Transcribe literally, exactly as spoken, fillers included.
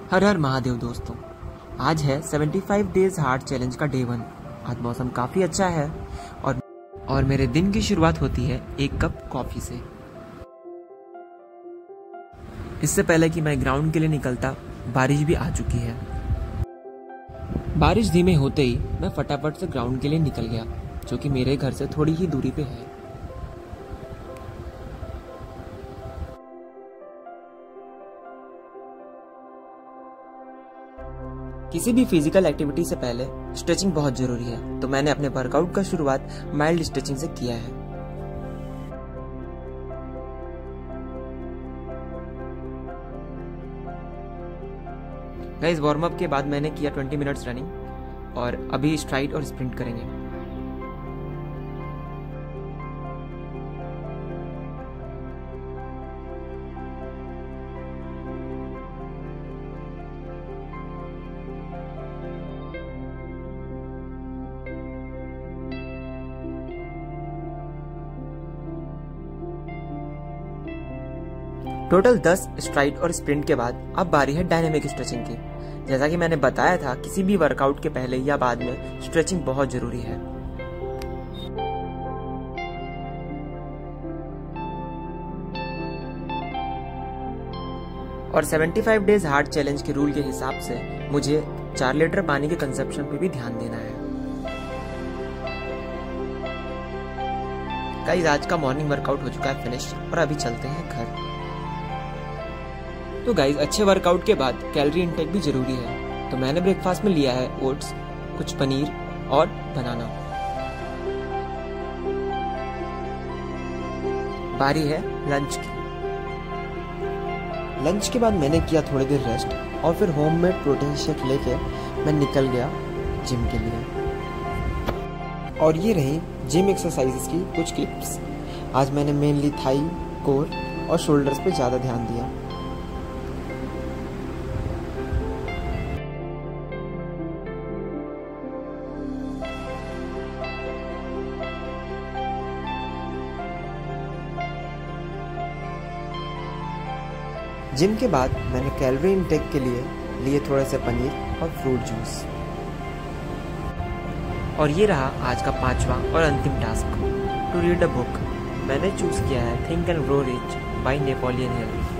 हर हर महादेव दोस्तों, आज है पचहत्तर डेज हार्ट चैलेंज का डे वन। आज मौसम काफ़ी अच्छा है और और मेरे दिन की शुरुआत होती है एक कप कॉफ़ी से। इससे पहले कि मैं ग्राउंड के लिए निकलता, बारिश भी आ चुकी है। बारिश धीमे होते ही मैं फटाफट से ग्राउंड के लिए निकल गया, जो कि मेरे घर से थोड़ी ही दूरी पे है। किसी भी फिजिकल एक्टिविटी से पहले स्ट्रेचिंग बहुत जरूरी है, तो मैंने अपने वर्कआउट का शुरुआत माइल्ड स्ट्रेचिंग से किया है। गाइस, वार्म अप के बाद मैंने किया बीस मिनट्स रनिंग और अभी स्ट्राइड और स्प्रिंट करेंगे। टोटल दस स्ट्राइड और स्प्रिंट के बाद अब बारी है डायनेमिक स्ट्रेचिंग की। जैसा कि मैंने बताया था, किसी भी वर्कआउट के पहले या बाद में स्ट्रेचिंग बहुत जरूरी है। और पचहत्तर डेज हार्ट चैलेंज के रूल के हिसाब से मुझे चार लीटर पानी के कंजप्शन पे भी ध्यान देना है। गाइस, आज का मॉर्निंग वर्कआउट हो चुका है फिनिश और अभी चलते हैं घर। तो गाइज, अच्छे वर्कआउट के बाद कैलोरी इनटेक भी जरूरी है, तो मैंने ब्रेकफास्ट में लिया है ओट्स, कुछ पनीर और बनाना। बारी है लंच की। लंच के बाद मैंने किया थोड़ी देर रेस्ट और फिर होममेड प्रोटीन शेक लेके मैं निकल गया जिम के लिए। और ये रही जिम एक्सरसाइजेस की कुछ क्लिप्स। आज मैंने मेनली थाई, कोर और शोल्डर्स पे ज़्यादा ध्यान दिया। जिम के बाद मैंने कैलोरी इनटेक के लिए लिए थोड़े से पनीर और फ्रूट जूस। और ये रहा आज का पांचवा और अंतिम task, to read a book. मैंने चूज किया है think and grow rich by Napoleon hill.